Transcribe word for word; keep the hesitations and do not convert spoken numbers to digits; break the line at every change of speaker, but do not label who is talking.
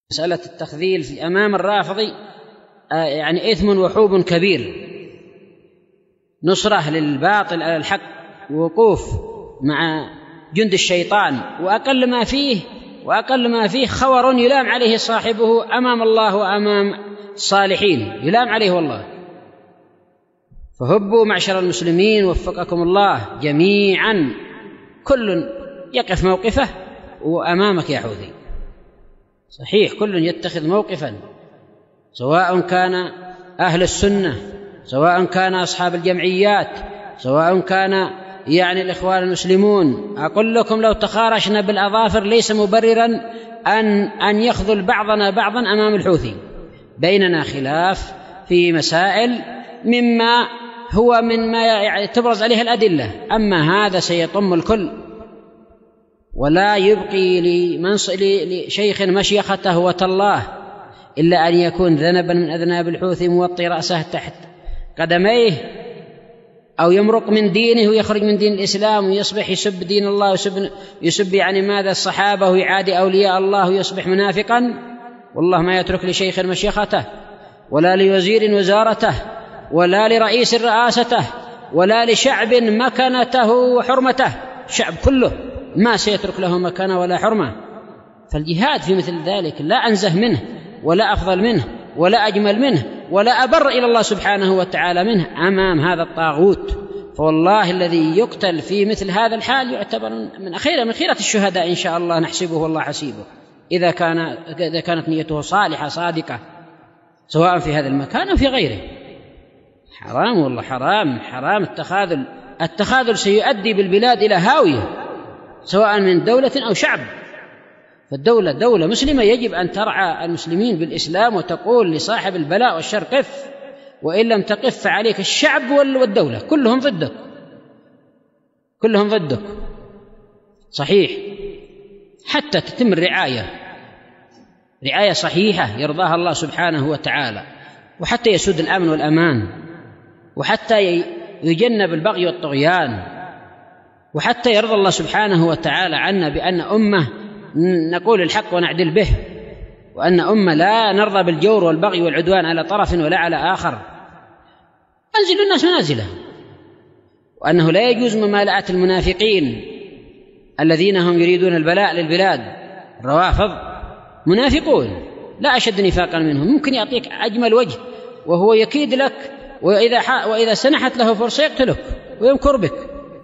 مسألة التخذيل في أمام الرافضي يعني إثم وحوب كبير، نصرة للباطل على الحق، ووقوف مع جند الشيطان، وأقل ما فيه وأقل ما فيه خور يلام عليه صاحبه أمام الله وأمام الصالحين، يلام عليه والله. فهبوا معشر المسلمين وفقكم الله جميعا، كل يقف موقفه وأمامك يا حوثي. صحيح كل يتخذ موقفا، سواء كان أهل السنة، سواء كان أصحاب الجمعيات، سواء كان يعني الإخوان المسلمون. أقول لكم لو تخارشنا بالأظافر ليس مبررا أن أن يخذل بعضنا بعضا أمام الحوثي. بيننا خلاف في مسائل مما هو من ما يعني تبرز عليه الأدلة، أما هذا سيطم الكل، ولا يبقي لشيخ مشيخته وتالله إلا أن يكون ذنبا من أذناب الحوثي موطي رأسه تحت قدميه، أو يمرق من دينه ويخرج من دين الإسلام ويصبح يسب دين الله ويسب, يسب يعني ماذا الصحابة ويعادي أولياء الله ويصبح منافقا. والله ما يترك لشيخ مشيخته، ولا لوزير وزارته، ولا لرئيس رئاسته، ولا لشعب مكانته وحرمته. شعب كله ما سيترك له مكانه ولا حرمة. فالجهاد في مثل ذلك لا أنزه منه ولا أفضل منه ولا أجمل منه ولا أبر إلى الله سبحانه وتعالى منه أمام هذا الطاغوت. فوالله الذي يقتل في مثل هذا الحال يعتبر من خير من خيرة الشهداء إن شاء الله، نحسبه والله حسيبه، إذا كان إذا كانت نيته صالحة صادقة، سواء في هذا المكان أو في غيره. حرام والله حرام حرام التخاذل. التخاذل سيؤدي بالبلاد إلى هاوية، سواء من دولة أو شعب. فالدولة دولة مسلمة يجب أن ترعى المسلمين بالإسلام وتقول لصاحب البلاء والشر قف، وإن لم تقف فعليك الشعب والدولة كلهم ضدك، كلهم ضدك. صحيح حتى تتم الرعاية، رعاية صحيحة يرضاها الله سبحانه وتعالى، وحتى يسود الأمن والأمان، وحتى يجنب البغي والطغيان، وحتى يرضى الله سبحانه وتعالى عنا بأن أمة نقول الحق ونعدل به، وأن أمة لا نرضى بالجور والبغي والعدوان على طرف ولا على آخر. أنزل الناس منازله، وأنه لا يجوز ممالأة المنافقين الذين هم يريدون البلاء للبلاد. الروافض منافقون لا أشد نفاقا منهم، ممكن يعطيك أجمل وجه وهو يكيد لك، وإذا, وإذا سنحت له فرصة يقتلك ويمكر بك.